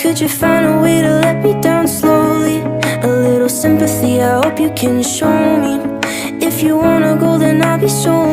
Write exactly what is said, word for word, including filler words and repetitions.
Could you find a way to let me down slowly? A little sympathy, I hope you can show me. If you wanna go, then I'll be so